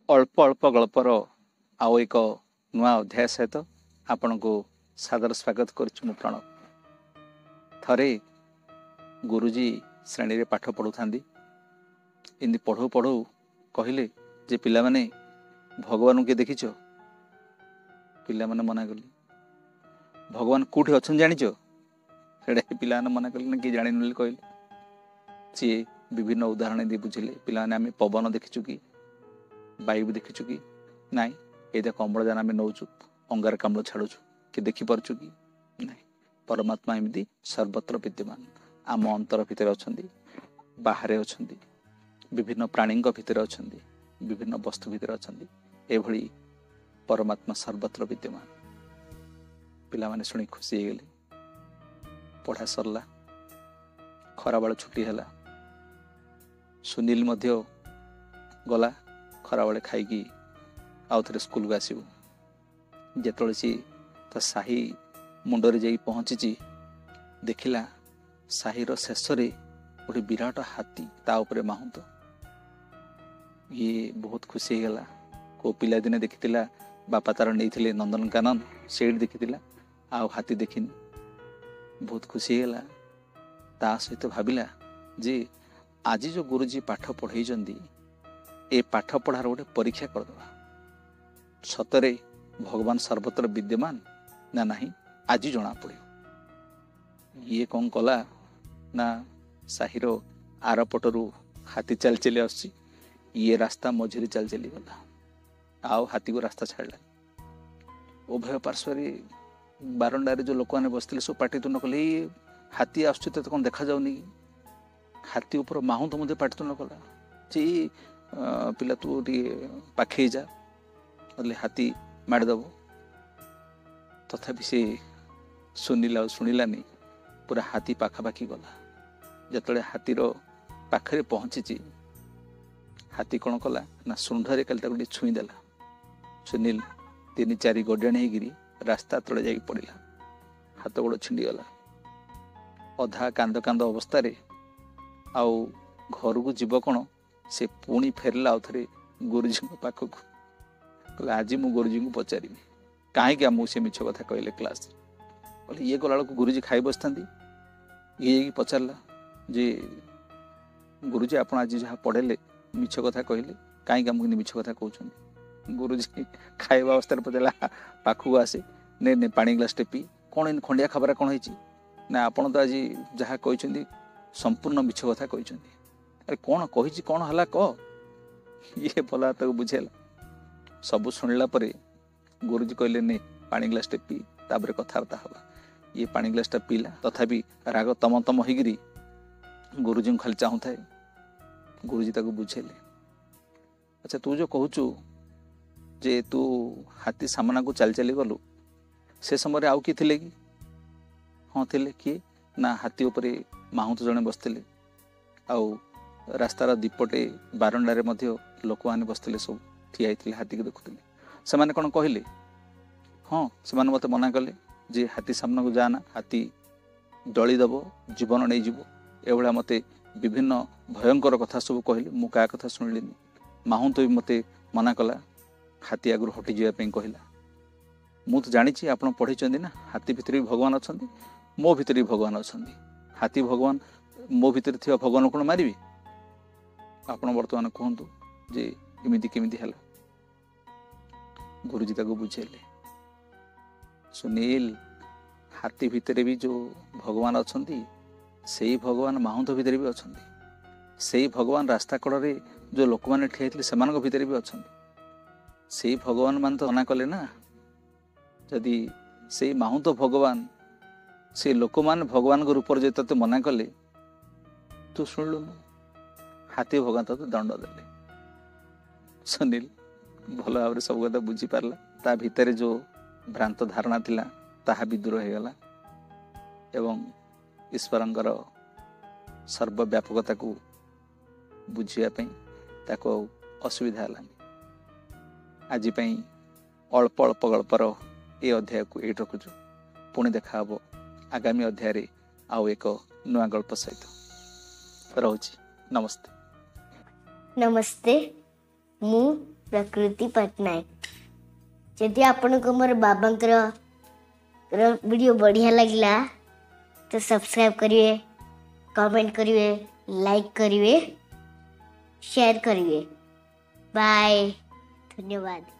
अल्प अल्प गल्पर आउ एक नुआ अध्याय सहित आपण को सादर स्वागत करुछु। प्रणव थरे गुरुजी श्रेणी रे पाठ पढ़ुता इमती पढ़ू पढ़ू कहले जे पिला माने भगवान के देखिच पिला माने मना कले भगवान कौटी अच्छा जानिच पिला मना कले ना कि जान कहले सी विभिन्न उदाहरण दे बुझे पिला आम पवन देखीचु कि वायु भी देखीचु कि नाई ये अम्लजान आम नौचु अंगारकाम्ल छाड़ुचु कि देखिपरचु कि नाई परमात्मा एमती सर्वत्र विद्यमान आम अंतर भितर अच्छा बाहर अच्छा विभिन्न प्राणी भितर अच्छा विभिन्न वस्तु भितर अच्छा एभली परमात्मा सर्वत्र विद्यमान। पिला माने शुणी खुशी हो पढ़ा सरला खरा बेल छुट्टी है सुनील मध्य गला खरा बेले खाई आउ थे स्कूल को आसव जिते सी ता साही मुंडरे जाई पहुंची देखिला साहीर शेष गोटे विराट हाथी ता उपरे माहुंत ये बहुत खुशी होगा को पिला दिने देखी बापा तार नहीं नंदनकानन से देखी आउ हाथी देखनी बहुत खुशी होगा ता सहित भाविला जे आज जो गुरुजी पाठ पढ़े ए पाठ पढ़ार गोटे परीक्षा करदे सतरे भगवान सर्वत्र विद्यमान ना नहीं आज जना पड़ो। ये कौन कला ना साहिर आरपटरू हाथी चल चली आसी ये रास्ता मझिरी चल चली गला आउ हाथी को रास्ता छाड़ा उभय पार्श्वर बारंडारे जो लोक मैंने बसते सब पाटितुंड कले हाथी आसुच तो कौन देखा जाऊनी हाथी ऊपर माहूं तो मुझे पाटितुंड कला जे पिला तू पाखे जा बोले हाथी मारिदेव तथापि से सुनिला शुणिलानी पूरा हाथी पाखापाखि गला जिते हाथीर पाखे पहुंची हाथी कौन कला ना शुंढरे काली छुईदेला सुनील 3-4 गडियाणी होगी रास्ता तले जा पड़ा हाथ गोड़ छिंडीगला अधा कांद कांद अवस्था आउ घर को जीव कौन से पुणी फेरला आउ थे गुरुजी पाखक कहले आज मु गुरुजी को पचारि कहीं आमको से मिछ कथा कहले क्लास बोले ये गला गुरुजी खाई बसता ये पचारा जे गुरुजी आप आज जहाँ पढ़ेले मिछ कथा कहले कहीं आमको मिछ कथा कहते गुरुजी खाଇବା अवस्था पचारा पाखक आसे ने ने पानी ग्लास टेपी कौन खंडिया खबर कौन है ना आपण तो आज जहाँ कहते संपूर्ण मिछ कथा कहते अरे कौन कही कौन है कह ये भला तक बुझेला सब शुणिला परे गुरुजी कहले ने पानी ग्लास टेपी तापर कथबार्ता हवा ये पानी ग्लासटा पीला तथापि राग तम तम होगी गुरुजी को खाली चाहू थाए गुरुजी ताको बुझेले अच्छा तू जो कहचु जे तू हाथी सामना को चल चली गलु से समय आउ कि थिले कि हाँ थिले किए ना हाथी उपरे माहुंत जड़े बसते आउ रास्तार दीपटे बारंडारे लोक मैंने बसते सब ठिया होते हाथी को देखुले से मैंने कौन कहले हाँ से मत मना कले जे हाथी सामना को जाना हाथी दलीदेव जीवन नहीं जीव एभा मत विभिन्न भयंकर कथा सब कहले मु क्या कथा शुणिली माहुंत भी मत मना कला हाथी आगु हटि जावाई कहला मु तो जानी आप पढ़ी ना हाथी भितर भी भगवान अच्छा मो भितर भी भगवान अच्छा हाथी भगवान मो भितर थी भगवान कौन मारि आपण बर्तमान कहतु जे इमिति केमिति हला गुरुजी ताको बुझेले सुनील हाथी भितर भी जो भगवान अच्छा से भगवान माहुंत भितर भी अच्छा से भगवान रास्ता कड़े जो लोक मैंने ठिया से भितर भी अच्छा से भगवान मान तो मना कले ना जदि से माहुंत भगवान से लोक मान भगवान को रूप जो ते मना कले तू शुणलु हाथी भगवान तो दंड देले सुनील भल भाव सब कथा बुझी पारला ता भितर जो भ्रांत धारणा थिला ताहा भी दूर हो गला एवं ईश्वरंकर सर्वव्यापकता को बुझापी ताको असुविधा है आज अल्प अल्प गल्पर ये अध्याय को ये रखुचु पुणी देखा हम आगामी अध्याय आउ एक नुआ गल्प सहित रोची। नमस्ते। नमस्ते मु प्रकृति पट्टनायक। जदि आपण को मोर बाबांकर वीडियो बढ़िया लगला तो सब्सक्राइब करिए, कमेंट करिए, लाइक करिए, शेयर करिए। बाय, धन्यवाद।